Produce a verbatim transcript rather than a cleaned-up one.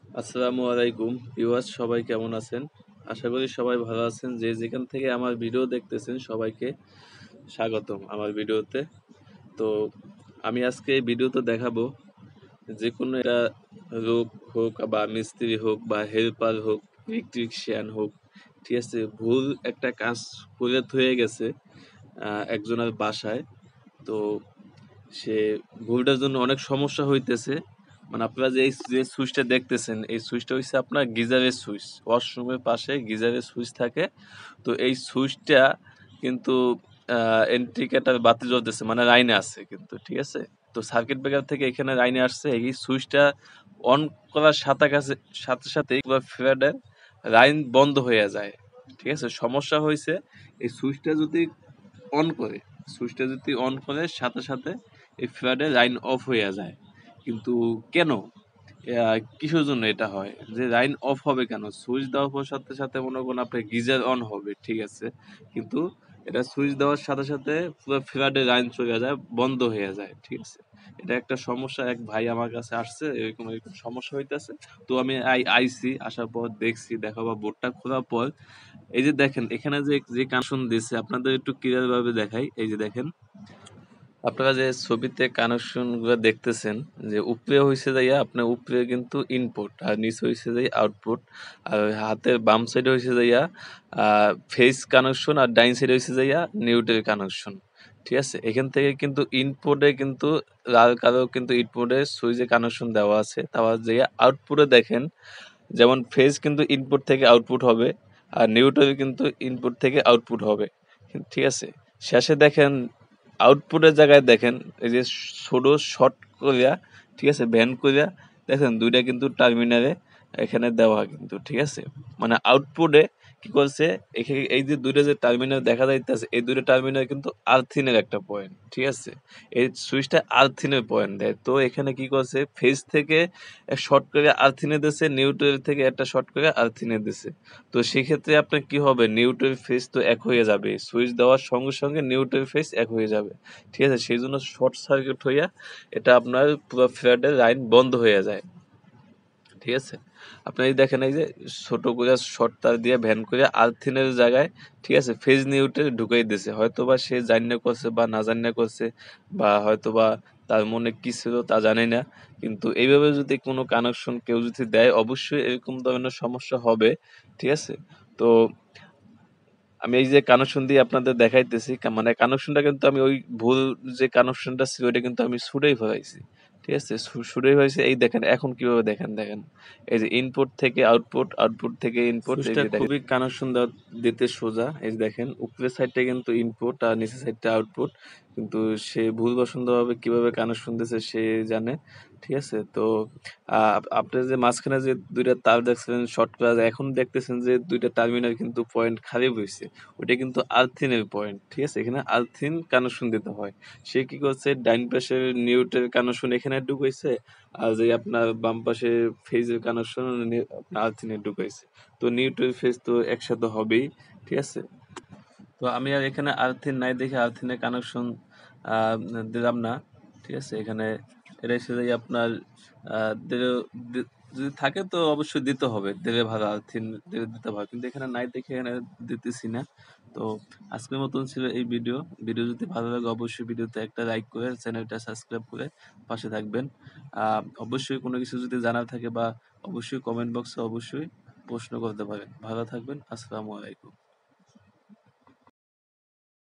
আসসালামু আলাইকুম ভিউয়ার্স, সবাই কেমন আছেন? আশা করি সবাই ভালো আছেন। যে যেখান থেকে আমার ভিডিও দেখতেছেন সবাইকে স্বাগতম আমার ভিডিওতে। তো আমি আজকে এই ভিডিওতে দেখাবো যে কোনো একটা লোক হোক বা মিস্ত্রি হোক বা হেল্পার হোক, ইলেকট্রিশিয়ান হোক, ঠিক আছে, ভুল একটা কাজ করে থয়ে গেছে আহ, একজনের বাসায়। তো সে ভুলটার জন্য অনেক সমস্যা হইতেছে। মানে আপনারা যে এই যে সুইচটা দেখতেছেন, এই সুইচটা হচ্ছে আপনার গিজারের সুইচ। ওয়াশরুমের পাশে গিজারের সুইচ থাকে। তো এই সুইচটা কিন্তু ইন্ডিকেটর বাতি জ্বলতেছে, মানে লাইনে আছে কিন্তু, ঠিক আছে। তো সার্কিট ব্রেকার থেকে এখানে লাইনে আসছে, এই সুইচটা অন করার সাথে কাছে সাথে সাথে ফ্যানের লাইন বন্ধ হয়ে যায়, ঠিক আছে। সমস্যা হয়েছে এই সুইচটা যদি অন করে সুইচটা যদি অন করে সাথে সাথে এই ফ্ল্যাটে লাইন অফ হয়ে যায়। কিন্তু কেন, আহ, কিসের জন্য এটা হয় যে লাইন অফ হবে কেন? সুইচ দেওয়ার পর সাথে সাথে মনে করুন আপনার গিজার অন হবে, ঠিক আছে, কিন্তু এটা সুইচ দেওয়ার সাথে সাথে পুরো ফ্ল্যাটে লাইন চলে যায়, বন্ধ হয়ে যায়, ঠিক আছে। এটা একটা সমস্যা। এক ভাই আমার কাছে আসছে, এরকম এরকম সমস্যা হইতেছে। তো আমি আই আইসি আসার পর দেখছি, দেখা বা বোর্ডটা খোলার পর এই যে দেখেন এখানে যে যে কানেকশন দিচ্ছে, আপনাদের একটু ক্লিয়ার ভাবে দেখাই। এই যে দেখেন, আপনারা যে ছবিতে কানেকশন গুলো দেখতেছেন, যে উপরে হয়েছে যাইয়া আপনার উপরে কিন্তু ইনপুট, আর নিচে হয়েছে যাই আউটপুট। আর হাতের বাম সাইডে হয়েছে যাইয়া ফেস কানেকশন, আর ডাইন সাইডে হয়েছে যাইয়া নিউট্রাল কানেকশন, ঠিক আছে। এখান থেকে কিন্তু ইনপুটে কিন্তু লাল কালো কিন্তু ইনপুটে সুইচে কানেকশন দেওয়া আছে। তারপর যাইয়া আউটপুটে দেখেন, যেমন ফেজ কিন্তু ইনপুট থেকে আউটপুট হবে, আর নিউট্রাল কিন্তু ইনপুট থেকে আউটপুট হবে, ঠিক আছে। শেষে দেখেন আউটপুটের জায়গায় দেখেন এই যে ছোট শর্ট করিয়া, ঠিক আছে, ভ্যান করিয়া দেখেন দুইটা কিন্তু টার্মিনালে এখানে দেওয়া কিন্তু, ঠিক আছে। মানে আউটপুটে কি করছে, এখানে এই যে দুইটা যে টার্মিনাল দেখা যাইতেছে, এই দুইটা টার্মিনাল কিন্তু আর্থিনের একটা পয়েন্ট, ঠিক আছে। এই সুইচটা আর্থিনের পয়েন্ট দেয়। তো এখানে কি করছে, ফেজ থেকে শর্ট করে আর্থিনে দিছে, নিউট্রাল থেকে একটা শর্ট করে আর্থিনে দিছে। তো সেক্ষেত্রে আপনার কি হবে, নিউট্রাল ফেজ তো এক হয়ে যাবে, সুইচ দেওয়ার সঙ্গে সঙ্গে নিউট্রাল ফেজ এক হয়ে যাবে, ঠিক আছে। সেই জন্য শর্ট সার্কিট হইয়া এটা আপনার পুরো ফ্ল্যাটের লাইন বন্ধ হয়ে যায়, ঠিক আছে। আপনি এই দেখেন এই যে ছোট করে শর্ট তার দিয়ে ভ্যান করে আর্থিনের জায়গায়, ঠিক আছে, ফেজ নিউটে ঢুকাই দিছে। হয়তো বা সে জান্য করছে বা না জান্য করছে, বা হয়তো বা তার মনে কি ছিল তা জানি না। কিন্তু এইভাবে যদি কোনো কানেকশন কেউ যদি দেয়, অবশ্যই এরকম ধরনের সমস্যা হবে, ঠিক আছে। তো আমি এই যে কানেকশন দিয়ে আপনাদের দেখাইতেছি, কা- মানে কানেকশনটা কিন্তু আমি ওই ভুল যে কানেকশনটা ছিল ওইটা কিন্তু আমি ছুড়েই ফেলাইছি, ঠিক আছে। ছু- ছুড়েই ফেলাইছি। এই দেখেন এখন কিভাবে, দেখেন দেখেন এই যে ইনপুট থেকে আউটপুট, আউটপুট থেকে ইনপুট। এই সুইচটা যে দেখেন খুবই কানেকশন দিতে সোজা। এই যে দেখেন উপরের সাইডটা কিন্তু ইনপুট আর নিচের সাইডটা আউটপুট, কিন্তু সে ভুলবশত ভাবে কিভাবে কানেকশন দিয়েছে সে জানে, ঠিক আছে। তো আহ, আপ- আপনি যে মাঝখানে যে দুইটা তার দেখছিলেন শর্ট করা, এখন দেখতেছেন যে দুইটা টার্মিনাল কিন্তু পয়েন্ট খারাপ হয়েছে, ওইটা কিন্তু আর্থিনের পয়েন্ট, ঠিক আছে। এখানে আর্থিন কানেকশন দিতে হয়। সে কি করছে, ডাইন পাশের নিউট্রাল কানেকশন এখানে ঢুকাইছে, আর যে আপনার বাম পাশে ফেজের কানেকশন আপনার আর্থিনে ঢুকাইছে। তো নিউট্রাল ফেজ তো একসাথে হবেই, ঠিক আছে। তো আমি আর এখানে আর্থিন নাই দেখে আর্থিনের কানেকশন দিলাম না, ঠিক আছে। এখানে এটা এসে যাই আপনার আহ, দিলে- দি- যদি থাকে তো অবশ্যই দিতে হবে, দিলে ভালো, আর্থিন দিলে দিতে ভালো, কিন্তু এখানে নাই দেখে এখানে দিতেছি না। তো আজকের মতন ছিল এই ভিডিও। ভিডিও যদি ভালো লাগে অবশ্যই ভিডিওতে একটা লাইক করে চ্যানেলটা সাবস্ক্রাইব করে পাশে থাকবেন। আহ, অবশ্যই কোনো কিছু যদি জানার থাকে বা অবশ্যই কমেন্ট বক্সে অবশ্যই প্রশ্ন করতে পারেন। ভালো থাকবেন। আসসালামু আলাইকুম।